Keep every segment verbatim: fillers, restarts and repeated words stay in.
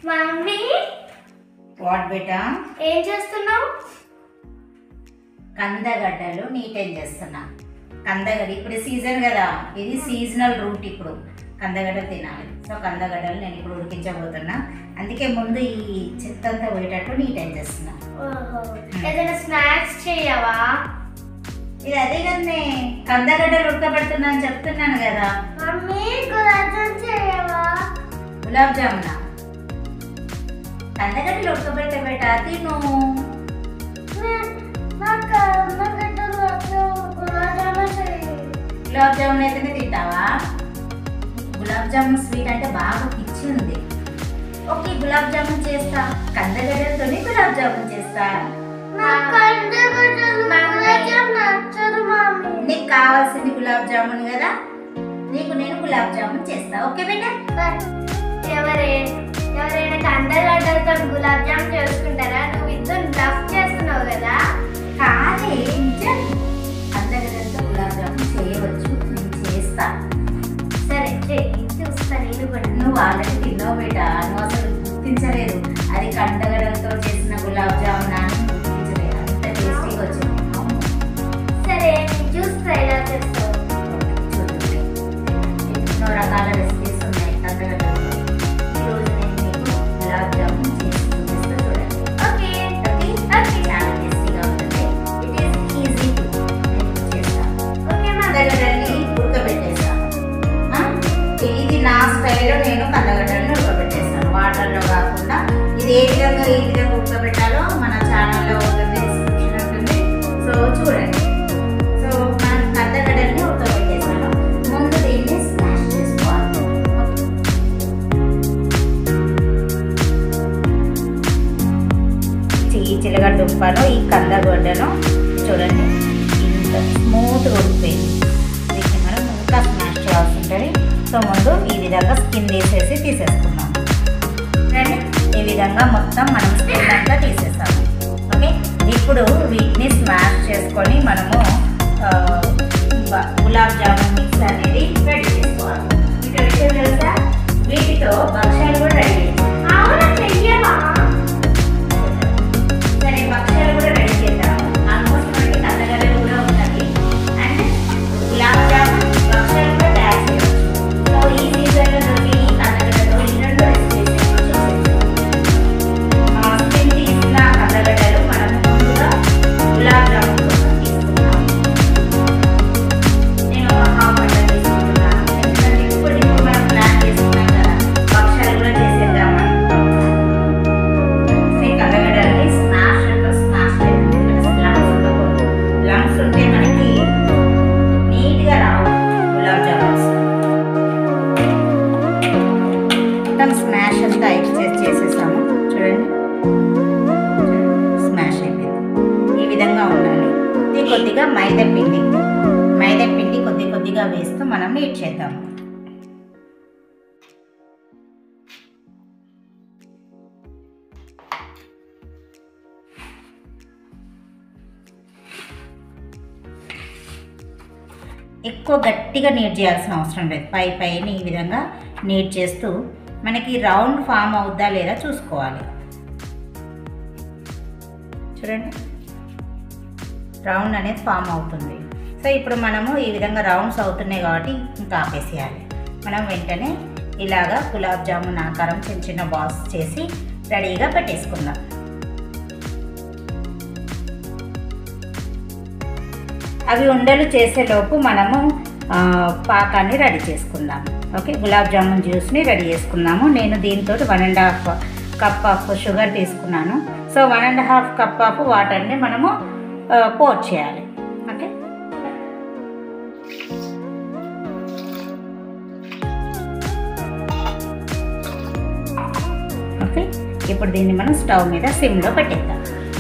Mummy what బేటా? ఏం చేస్తున్నావు? కందగడ్డలు నీటేం చేస్తున్నా. కందగడ్డ ఇప్పుడు సీజన్ కదా, ఇది సీజనల్ రూట్. ఇప్పుడు కందగడ్డలు తినాలి. సో కందగడ్డలు నేను ఇప్పుడు ఉడికించబోతున్నా. అందుకే ముందు ఈ చెత్త అంతా పోయేటట్టు నీటేం చేస్తున్నా. ఏదైనా స్నాక్స్ చేయవా? ఇది అదే కదనే, కందగడ్డలు ఉడకబెడుతున్నా అని చెప్తున్నాను కదా. మమ్మీ గులాబ్ జామ్ చేయవా? గులాబ్ జామునా? కందగడ్డలు ఉడకబెట్టే బేటా తిను. గులాబ్ జామున్ అయితేనే తింటావా? గులాబ్ జామున్ స్వీట్ అంటే బాగా పిచ్చి ఉంది. ఓకే, గులాబ్ జామున్ చేస్తా. కందగడ్డలతోనే గులాబ్ జామున్ చేస్తా. నీకు కావాల్సింది గులాబ్ జామున్ కదా, నీకు నేను గులాబ్ జామున్ చేస్తా. ఓకే బేటా? ఎవరే ఎవరైనా కందగడ్డలతో గులాబ్ జామ్ చేసుకుంటారా? నువ్వు ఇద్దరు లవ్ చేస్తున్నావు కదా. కానీ నిజం, కందగడ్డలతో గులాబ్ జామున్ చేయవచ్చు, నేను చేస్తా. సరే చెయ్యి, చూస్తా నేను కూడా. నువ్వు ఆల్రెడీ తిన్నావు బేటా, నువ్వు అసలు గుర్తించలేదు. అది కందగడ్డలతో చేసిన గులాబ్ జామున్ అని గుర్తించలేదు. అంత టేస్టీగా వచ్చింది. సరే నేను చూస్తా ఎలా చేస్తావు. చూడండి, ఎన్నో రకాల రెసిపీస్ ఉన్నాయి కందగడ్డలతో. ఈరోజు నేను మీకు గులాబ్ జామున్ చేసి చూపిస్తూ చూడండి. ఓకే ఓకే ఓకే చాలా టేస్టీగా ఉంటుంది. ఇట్ ఈస్ ఈజీ టు నేను చేస్తాను. ఓకే మా కందగడ్డల్ని ఉడకబెట్టేస్తాను. ఇది నా స్టైల్లో నేను కందగడ్డల్ని ఉడకబెట్టేస్తాను, వాటర్లో కాకుండా. ఇది ఏ విధంగా ఏ విధంగా ఉడకబెట్టాలో మన ఛానల్లో ఉంటుంది, డిస్క్రిప్షన్ ఉంటుంది. సో చూడండి. సో మనం కందగడ్డల్ని ఉడకబెట్టేస్తాను. ముందు దీన్ని స్మాష్ చేసుకోవాలి. ఈ చిలగడ్డ దుంపను, ఈ కందగడ్డను చూడండి ఇంత స్మూత్గా ఉడిపోయింది. దీన్ని మనం ఇంకా స్మాష్ చేయాల్సి ఉంటుంది. సో ముందు ఈ విధంగా స్కిన్ తీసేసి తీసేసుకున్నాం. రండి, ఈ విధంగా మొత్తం మనం స్కిన్ అంతా తీసేస్తాము. ఓకే, ఇప్పుడు వీటిని స్మాష్ చేసుకొని మనము గులాబ్ జామున్ మిక్స్ అనేది రెడీ చేసుకోవాలి. మీకు విషయం తెలుసా, వీటితో భక్ష్యాలు కూడా రెడీ చేస్తాం. అవునా, చెయ్యవా? సరే, భక్ష్యాలు కూడా రెడీ చేద్దాం. ఆల్మోస్ట్ మనకి కందగడ్డలు కూడా ఉంటుంది అండ్ గులాబ్ జామున్ భక్ష్యాలు కూడా తయారు చేయవచ్చు. సో ఈ సీజన్లో దొరికి ఈ కందగడ్డలు ఈ రెండు రెసిపీస్ స్కిన్ తీసిన కందగడ్డలు మనం ముందుగా గులాబ్ జామున్ కోసం తీసుకున్నాం. నేను ఒక హాఫ్ అండర్ తీసుకుంటున్నాను. ఎందుకంటే ఇప్పుడు ఇప్పుడు మనం ప్లాన్ చేసుకున్నాం కదా, భక్ష్యాలు కూడా చేసేద్దామని. ఈ కందగడ్డల్ని స్మాష్ అంటే స్మాష్ లంగ్స్ ఉండకూడదు. లంగ్స్ ఉంటే మనకి నీట్గా రావు గులాబ్ జామున్స్. మొత్తం స్మాష్ అంతా ఎక్స్చేంజ్ చేసేసాము. చూడండి, స్మాష్ అయిపోయింది. ఈ విధంగా ఉండాలి. ఇది కొద్దిగా మైదా పిండి మైదా పిండి కొద్ది కొద్దిగా వేస్తూ మనం నీట్ చేద్దాము. ఎక్కువ గట్టిగా నీట్ చేయాల్సిన అవసరం లేదు. పై పైన ఈ విధంగా నీట్ చేస్తూ మనకి రౌండ్ ఫామ్ అవుద్దా లేదా చూసుకోవాలి. చూడండి, రౌండ్ అనేది ఫామ్ అవుతుంది. సో ఇప్పుడు మనము ఈ విధంగా రౌండ్స్ అవుతున్నాయి కాబట్టి ఇంకా ఆపేసేయాలి. మనం వెంటనే ఇలాగా గులాబ్ జామున్ ఆకారం చిన్న చిన్న బాల్స్ చేసి రెడీగా పెట్టేసుకుందాం. అవి ఉండలు చేసేలోపు మనము పాకాన్ని రెడీ చేసుకుందాము. ఓకే, గులాబ్ జామున్ జ్యూస్ని రెడీ చేసుకున్నాము. నేను దీంతో one and half cup of sugar తీసుకున్నాను. So one and half cup of వాటర్ని మనము పోర్ చేయాలి. ఓకే, ఓకే ఇప్పుడు దీన్ని మనం స్టవ్ మీద సిమ్లో పెట్టేద్దాం.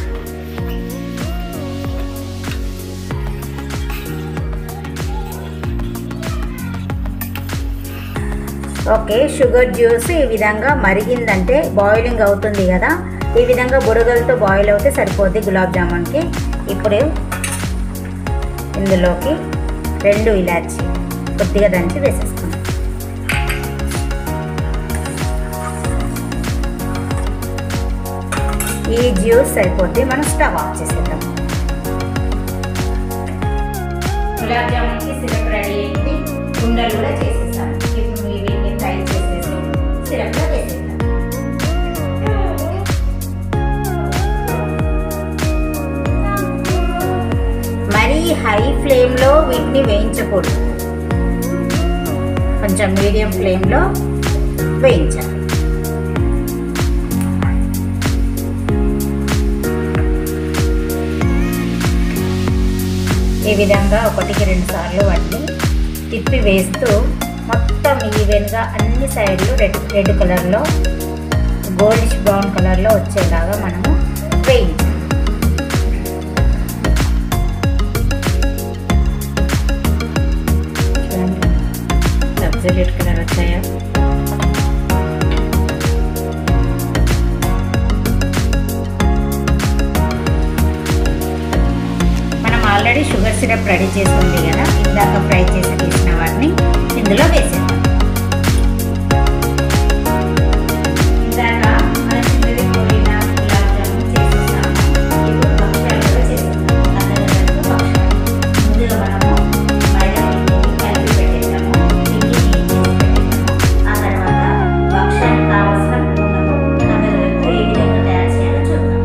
ఓకే, షుగర్ జ్యూస్ ఈ విధంగా మరిగిందంటే బాయిలింగ్ అవుతుంది కదా, ఈ విధంగా బుడగలతో బాయిల్ అవుతే సరిపోద్ది గులాబ్ జామున్కి. ఇప్పుడు ఇందులోకి రెండు ఇలాచి కొద్దిగా దంచి వేసేసుకుందాం. ఈ జ్యూస్ సరిపోతే మనం స్టవ్ ఆఫ్ చేసేద్దాం. గులాబ్ జామున్కి సిరప్ రెడీ అయింది. ఉండలు కూడా చేసేసాను. ఇప్పుడు వీటిని ఫ్రై చేసేసి సిరప్లో వేసేద్దాం. మరీ హై ఫ్లేమ్లో వీటిని వేయించకూడదు, కొంచెం మీడియం ఫ్లేమ్లో వేయించాలి. ఈ విధంగా ఒకటికి రెండు సార్లు వాటిని తిప్పి వేస్తూ మొత్తం ఈవెన్గా అన్ని సైడ్లు రెడ్ రెడ్ కలర్లో గోల్డిష్ బ్రౌన్ కలర్లో వచ్చేలాగా మనము వేయించాలి. అబ్జల్యూట్ కలర్ వచ్చాయా? మనం ఆల్రెడీ షుగర్ సిరప్ రెడీ చేసి ఉంది కదా, ఇందాక ఫ్రై చేసి తీసిన వాటిని ఇందులో వేసేద్దాం. ఇందాక మన చిన్నది కోరిన గులాబ్ జామున్ చేసేసాము. ఇప్పుడు భక్ష్యాలు కూడా చేసేద్దాం. అందరికీ భక్ష్యాలు ముందుగా మనము మైదా పిండిని కలిపి పెట్టేద్దాము. పిండి నీట్ చేసి పెట్టేద్దాము. ఆ తర్వాత భక్ష్యానికి కావాల్సిన పూర్ణము అందరికీ ఏ విధంగా తయారు చేయాలో చూద్దాం.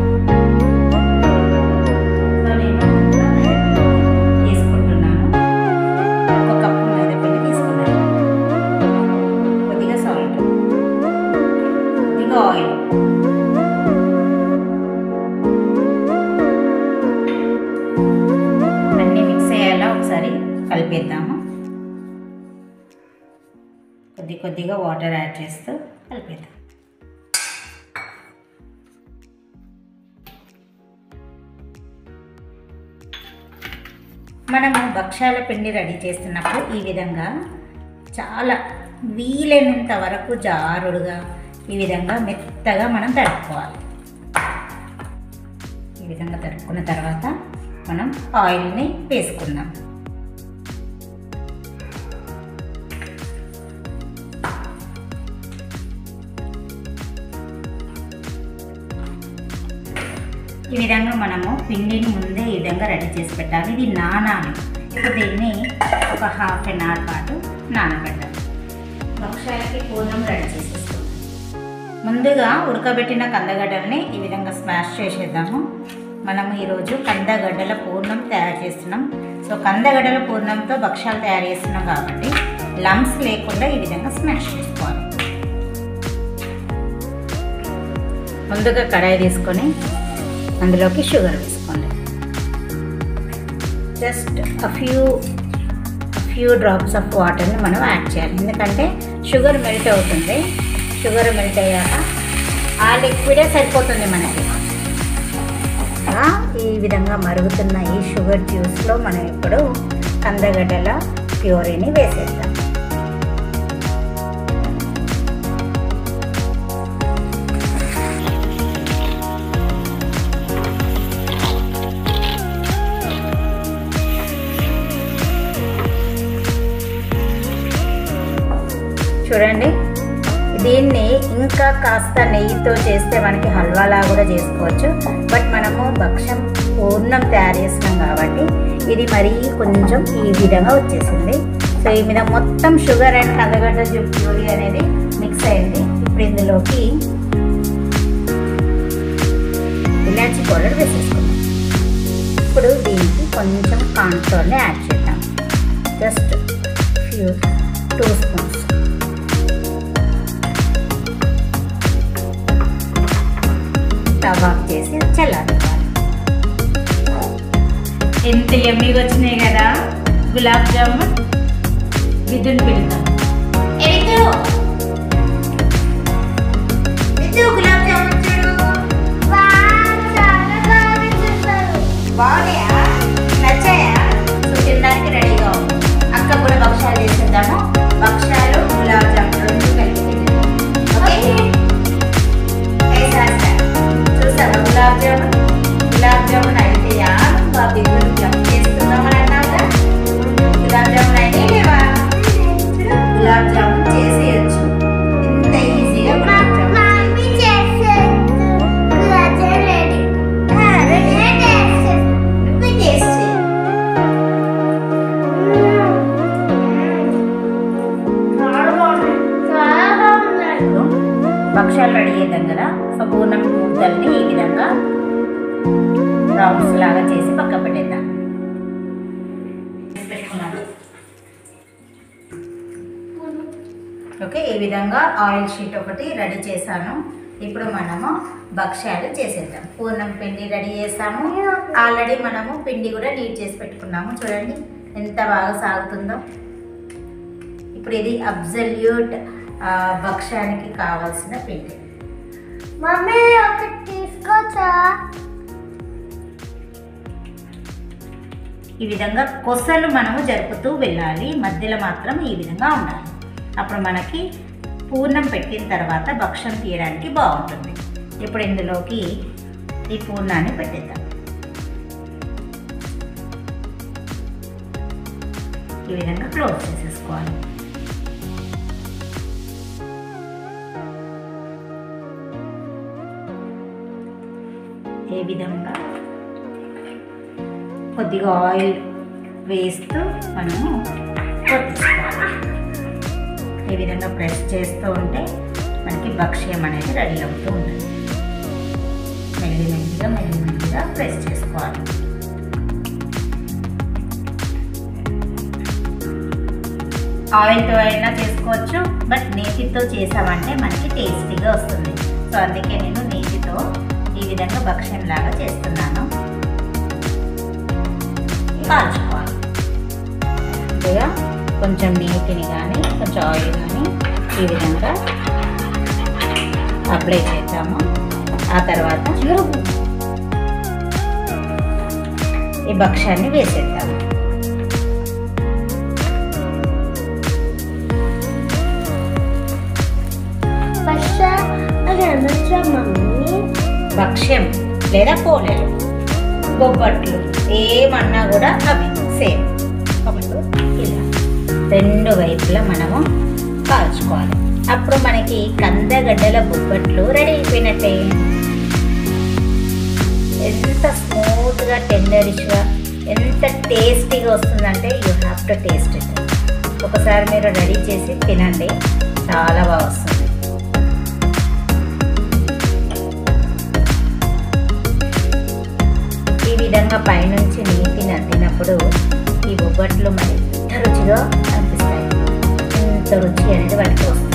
సో నేను తీసుకుంటున్నాను. ఒక కప్పు మైదా పిండి తీసుకున్నాను. కొద్దిగా సాల్ట్, కొద్దిగా ఆయిల్, అన్నీ మిక్స్ అయ్యేలా ఒకసారి కలిపేద్దాము. కొద్ది కొద్దిగా వాటర్ యాడ్ చేస్తూ కలిపేద్దాం. మనము భక్ష్యాల పిండి రెడీ చేస్తున్నప్పుడు ఈ విధంగా చాలా వీలైనంత వరకు జారుడుగా ఈ విధంగా మెత్తగా మనం తడుపుకోవాలి. ఈ విధంగా తడుపుకున్న తర్వాత మనం ఆయిల్ని వేసుకుందాం. ఈ విధంగా మనము పిండిని ముందే ఈ విధంగా రెడీ చేసి పెట్టాలి. ఇది నానాలి. ఇప్పుడు దీన్ని ఒక హాఫ్ అన్ అవర్ పాటు నానబెట్టాలి. భక్ష్యాలకి పూర్ణం రెడీ చేసేస్తాం. ముందుగా ఉడకబెట్టిన కందగడ్డల్ని ఈ విధంగా స్మాష్ చేసేద్దాము. మనము ఈరోజు కందగడ్డల పూర్ణం తయారు చేస్తున్నాం. సో కందగడ్డల పూర్ణంతో భక్ష్యాలు తయారు చేస్తున్నాం కాబట్టి లంప్స్ లేకుండా ఈ విధంగా స్మాష్ చేసుకోవాలి. ముందుగా కడాయి తీసుకొని అందులోకి షుగర్ వేసుకోండి. Just a few few drops of వాటర్ని మనం యాడ్ చేయాలి. ఎందుకంటే షుగర్ మెల్ట్ అవుతుంది. షుగర్ మెల్ట్ అయ్యాక ఆ లిక్విడే సరిపోతుంది మనకి. ఈ విధంగా మరుగుతున్న ఈ షుగర్ జ్యూస్లో మనం ఇప్పుడు కందగడ్డల ప్యూరీని వేసేద్దాం. చూడండి, దీన్ని ఇంకా కాస్త నెయ్యితో చేస్తే మనకి హల్వాలా కూడా చేసుకోవచ్చు. బట్ మనము భక్ష్యం పూర్ణం తయారు చేస్తున్నాం కాబట్టి ఇది మరీ కొంచెం ఈ విధంగా వచ్చేసింది. సో ఈ మీద మొత్తం షుగర్ అండ్ కందగడ్డ ప్యూరీ అనేది మిక్స్ అయింది. ఇప్పుడు ఇందులోకి ఇలాచీ పౌడర్ వేసేసుకుందాం. ఇప్పుడు దీనికి కొంచెం కార్న్ఫ్లోర్ని యాడ్ చేద్దాం. Just few two spoons. Stove off చేసి చల్లారివ్వాలి. ఎంత యమ్మీగా వచ్చినాయి కదా గులాబ్ జామున్. విద్యుత్ పెడతాం. గులాబ్ జామున్ చూడు, బాగున్నాయా? నచ్చాయా? సో తినడానికి రెడీగా ఉంది. అక్క కూడా భక్ష్యాలు చేసేద్దాము. భక్ష్యాలు గులాబ్ జామున్ రెండు కలిపి ఓకే. చూసావా గులాబ్ జామున్? గులాబ్ జామున్ అయితే బాబీ జంప్ చేస్తున్నామని అన్నావుగా. గులాబ్ జామున్ అయితే లేవా? భక్ష్యాలు రెడీ చేద్దాం కదా. సో పూర్ణం ముద్దల్ని ఈ విధంగా రౌండ్స్ లాగా చేసి పక్క పెట్టేద్దాం. పెట్టుకున్నాను. ఓకే, ఈ విధంగా ఆయిల్ షీట్ ఒకటి రెడీ చేశాను. ఇప్పుడు మనము భక్ష్యాలు చేసేద్దాం. పూర్ణం పిండి రెడీ చేసాము. ఆల్రెడీ మనము పిండి కూడా నీట్ చేసి పెట్టుకున్నాము. చూడండి ఎంత బాగా సాగుతుందో. ఇప్పుడు ఇది అబ్సల్యూట్ భక్ష్యానికి కావాల్సిన పిండి. మమ్మీ ఒకటి తీసుకోవచ్చా? ఈ విధంగా కొసలు మనము జరుపుతూ వెళ్ళాలి. మధ్యలో మాత్రం ఈ విధంగా ఉండాలి. అప్పుడు మనకి పూర్ణం పెట్టిన తర్వాత భక్ష్యం తీయడానికి బాగుంటుంది. ఇప్పుడు ఇందులోకి ఈ పూర్ణాన్ని పెట్టేద్దాం. ఈ విధంగా క్లోజ్ చేసేసుకోవాలి. ఏ విధంగా కొద్దిగా ఆయిల్ వేస్తూ మనము కొట్టించుకోవాలి. ఈ విధంగా ప్రెస్ చేస్తూ ఉంటే మనకి భక్ష్యం అనేది రెడీ అవుతూ ఉంటుంది. మెల్లి మెల్లిగా మెల్లి మెల్లిగా ప్రెస్ చేసుకోవాలి. ఆయిల్తో అయినా చేసుకోవచ్చు, బట్ నేతితో చేసామంటే మనకి టేస్టీగా వస్తుంది. సో అందుకే నేను నేతితో ఈ విధంగా భక్ష్యం లాగా చేస్తున్నాను. కాల్చుకోవాలి. ఇదిగా కొంచెం నేతిని కానీ కొంచెం ఆయిల్ కానీ ఈ విధంగా అప్లై చేద్దాము. ఆ తర్వాత ఈ భక్ష్యాన్ని వేసేద్దాము. భక్ష్యం లేదా పోలేలు, బొబ్బట్లు ఏమన్నా కూడా అవి సేమ్. కాబట్టి ఇలా రెండు వైపులా మనము కాల్చుకోవాలి. అప్పుడు మనకి కందగడ్డల బొబ్బట్లు రెడీ అయిపోయినట్టే. ఎంత స్మూత్గా టెండరిష్గా ఎంత టేస్టీగా వస్తుందంటే you have to taste it. ఒకసారి మీరు రెడీ చేసి తినండి, చాలా బాగా వస్తుంది. ఈ విధంగా పైనుంచి నీటిని అద్దినప్పుడు ఈ బొబ్బట్లు మరి ఎంత రుచిగా అనిపిస్తాయి. ఎంత రుచి అనేది వాటికి వస్తుంది.